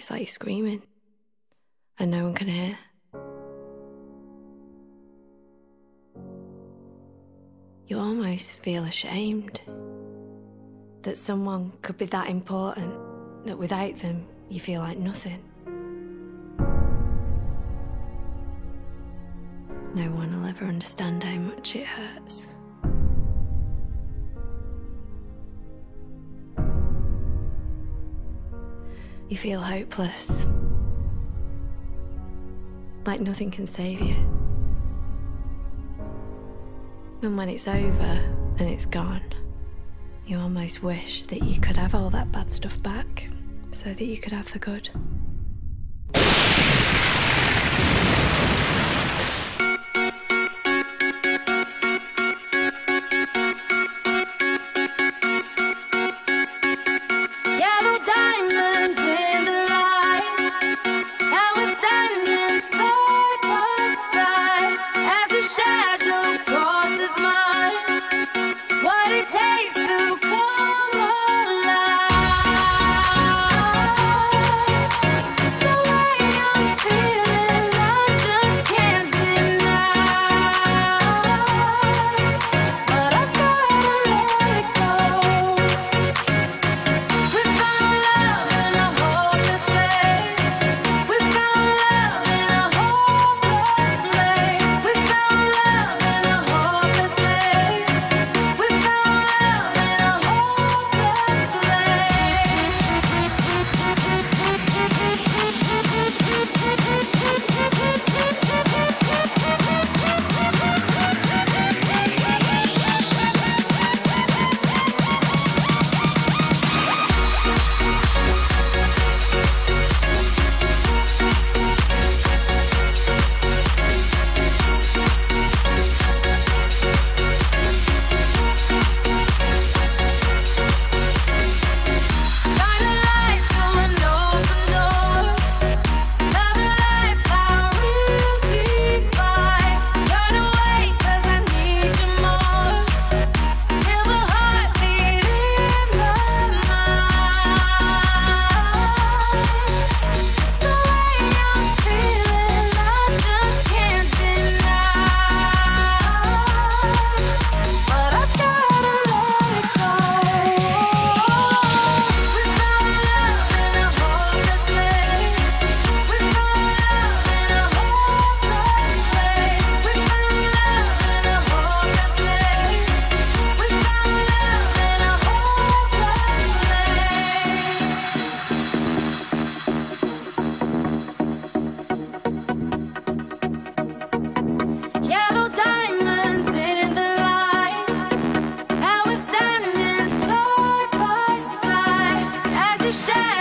It's like you're screaming and no one can hear. You almost feel ashamed that someone could be that important, that without them you feel like nothing. No one will ever understand how much it hurts. You feel hopeless, like nothing can save you. And when it's over and it's gone, you almost wish that you could have all that bad stuff back so that you could have the good. Shine.